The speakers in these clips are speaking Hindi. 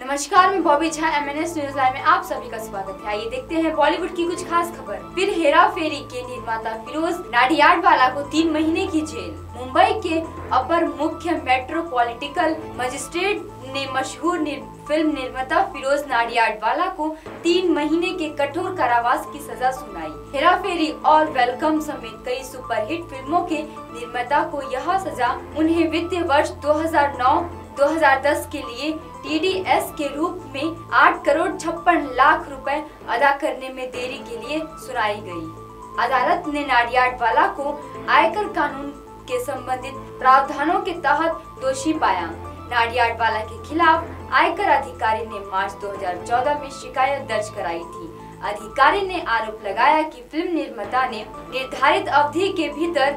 नमस्कार, मैं Bobby Jha MNS news live में आप सभी का स्वागत है। आइए देखते हैं बॉलीवुड की कुछ खास खबर। फिर हेरा फेरी के निर्माता फिरोज नाडियाडवाला को 3 महीने की जेल। मुंबई के अपर मुख्य मेट्रोपॉलिटिकल मजिस्ट्रेट ने मशहूर फिल्म निर्माता फिरोज नाडियाडवाला को 3 महीने के कठोर कारावास की सजा सुनाई। हेरा फेरी और वेलकम समेत कई सुपरहिट फिल्मों के निर्माता को यह सजा उन्हें वित्तीय वर्ष 2009-2010 के लिए TDS के रूप में 8 करोड़ 56 लाख रुपए अदा करने में देरी के लिए सुनाई गई। अदालत ने नाडियाडवाला को आयकर कानून के संबंधित प्रावधानों के तहत दोषी पाया। नाडियाडवाला के खिलाफ आयकर अधिकारी ने मार्च 2014 में शिकायत दर्ज कराई थी। अधिकारी ने आरोप लगाया कि फिल्म निर्माता ने निर्धारित अवधि के भीतर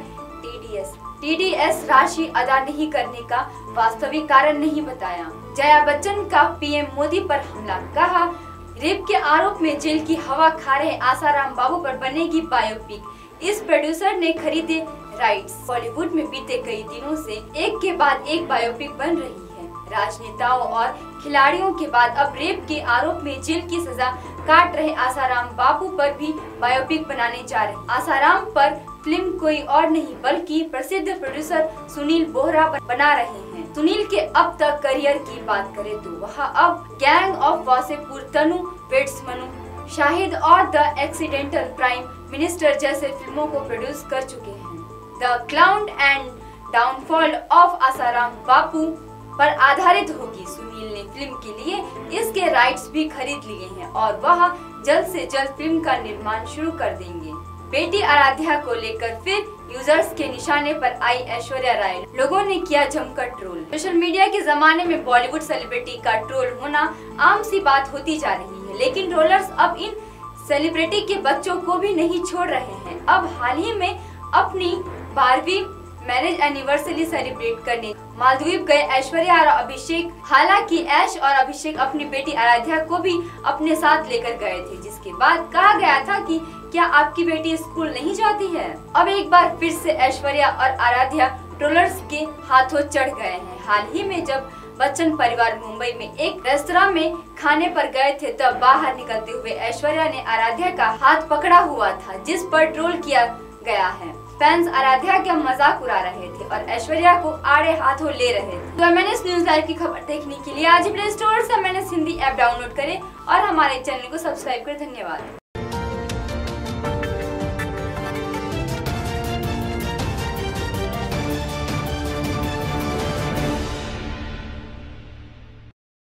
TDS राशि अदा नहीं करने का वास्तविक कारण नहीं बताया। जया बच्चन का PM मोदी पर हमला, कहा रेप के आरोप में जेल की हवा खा रहे आसाराम बाबू पर बनेगी बायोपिक। इस प्रोड्यूसर ने खरीदे राइट्स। बॉलीवुड में बीते कई दिनों से एक के बाद एक बायोपिक बन रही है। राजनेताओं और खिलाड़ियों के बाद अब रेप के आरोप में जेल की सजा काट रहे आसाराम बापू पर भी बायोपिक बनाने जा रहे। आसाराम पर फिल्म कोई और नहीं बल्कि प्रसिद्ध प्रोड्यूसर सुनील बोहरा बना रहे हैं। सुनील के अब तक करियर की बात करें तो वह अब gang of Wasseypur, Tanu weds Manu, Shahid और द एक्सीडेंटल प्राइम मिनिस्टर जैसे फिल्मों को प्रोड्यूस कर चुके हैं। The clown and downfall of Asaram Bapu पर आधारित होगी। सुनील ने फिल्म के लिए इसके राइट्स भी खरीद लिए हैं और वह जल्द से जल्द फिल्म का निर्माण शुरू कर देंगे। बेटी आराध्या को लेकर फिर यूजर्स के निशाने पर आई ऐश्वर्या राय। लोगों ने किया जमकर ट्रोल। सोशल मीडिया के जमाने में बॉलीवुड सेलिब्रिटी का ट्रोल होना आम सी बात होती जा रही है, लेकिन ट्रोलर्स अब इन सेलिब्रिटी के बच्चों को भी नहीं छोड़ रहे हैं। अब हाल ही में अपनी 12वीं मैरिज एनिवर्सरी सेलिब्रेट करने मालदीव गए ऐश्वर्या और अभिषेक। हालांकि ऐश और अभिषेक अपनी बेटी आराध्या को भी अपने साथ लेकर गए थे, जिसके बाद कहा गया था कि क्या आपकी बेटी स्कूल नहीं जाती है। अब एक बार फिर से ऐश्वर्या और आराध्या ट्रोलर्स के हाथों चढ़ गए हैं। हाल ही में जब बच्चन परिवार मुंबई में एक रेस्तरां में खाने पर गए थे, तब बाहर निकलते हुए ऐश्वर्या ने आराध्या का हाथ पकड़ा हुआ था, जिस पर ट्रोल किया गया है। फैंस आराध्या का मजाक उड़ा रहे थे और ऐश्वर्या को आड़े हाथों ले रहे थे। तो MNS न्यूज लाइव की खबर देखने के लिए आज प्ले स्टोर से MNS हिंदी ऐप डाउनलोड करें और हमारे चैनल को सब्सक्राइब करें। धन्यवाद।